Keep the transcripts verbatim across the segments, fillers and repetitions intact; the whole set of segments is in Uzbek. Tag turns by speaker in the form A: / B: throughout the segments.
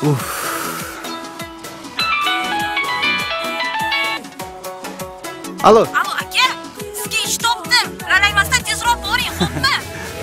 A: Uf. Alo.
B: Alo aka, sizga ish topdim. Ralangmasdan tezroq boring, xo'pmi?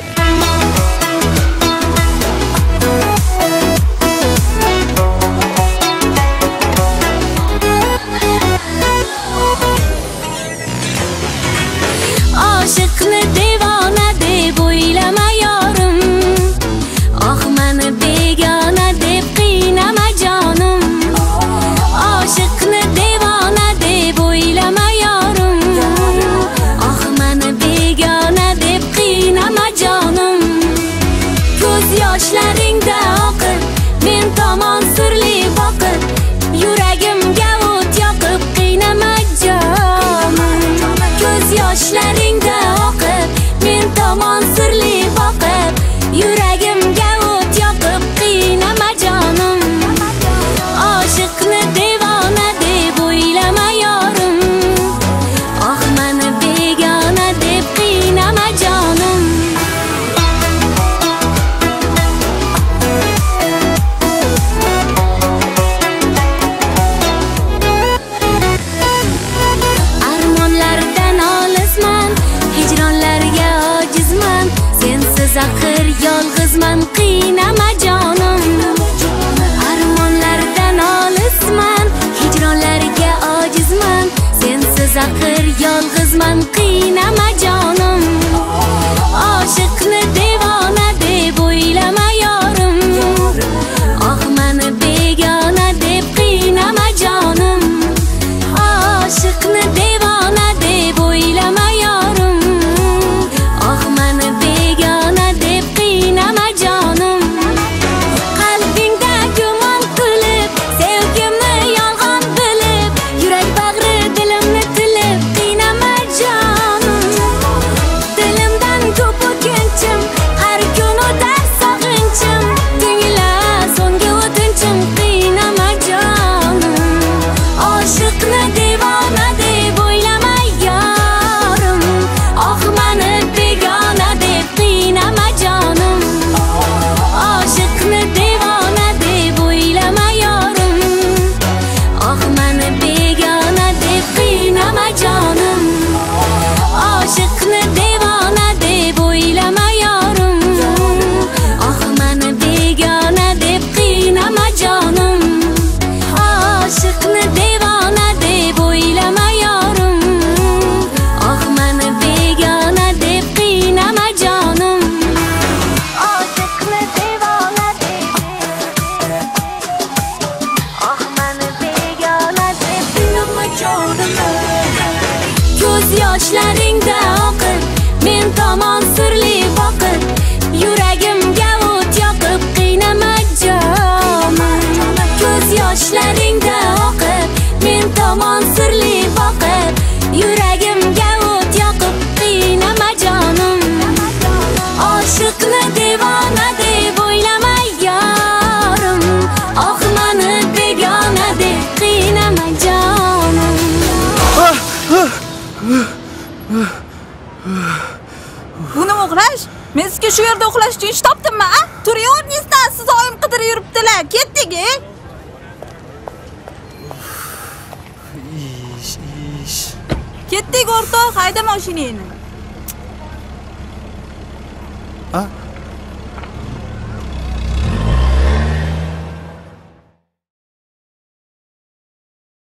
C: Oshiqni devona deb o'ylama yorim. Oh meni begona deb qiynama jonim. Oshiqni devona deb o'ylama yorim. Oh meni begona deb qiynama jonim. Ko'z yoshlaringda oqib, men tomon sirli boqib, yuragimga o't yoqib qiynama jonim. Ko'z yoshlaringda oqib, men tomon sirli boqib, yuragimga o't yoqib qiynama jonim. Oshiqni devona deb o'ylama yorim. Oh meni begona deb qiynama jonim. Armonlardan olisman, hijronlarga ojizman. Sensiz axir yolg'izman, qiynama jonim. Armonlardan olisman, hijronlarga ojizman. Sensiz axir yolg'izman, qiynama jonim. Oshiqni devona deb o'ylama yorim. Oh meni begona deb qiynama jonim. Oshiqni devona deb o'ylama yorim. Oh meni begona deb qiynama jonim. Qalbingda gumon qilib, sevgimni yolg'on bilib, yurak bag'ri dilimni tilib qiynama jonim. Dilimdan ko'p o'tkinchim, har kun o'tar sog'inchim. Tingla so'nggi o'tinchim, qiynama jonim. Oshiqni devona deb o'ylama yorim. Oh meni begona deb qiynama jonim. Oshiqni devona deb o'ylama yorim. Oh meni begona deb qiynama jonim. Oshiqni devona deb o'ylama yorim. Oh meni begona deb qiynama jonim. Oshiqni devona deb o'ylama yorim. Oh meni begona deb qiynama jonim. Oshiqni devona deb Oh meni begona deb qiynama jonim. Ko'z yoshlaringda oqib, men tomon sirli boqib, yuragimga o't yoqib qiynama jonim. Ko'z yoshlaringda oqib, men tomon sirli boqib, yuragimga o't yoqib qiynama jonim. Oshiqni devona deb o'ylama yorim. Oh meni begona deb qiynama jonim.
B: Bu nima uxlash? Men sizga shu yerda uxlash uchun ish topdimmi, a? Turing o'rningizdan, siz oyim qidirib yuribdilar. Ketdik, e?
A: Ish, ish.
B: Ketdik o'rtoq, hayda mashinangni.
A: A?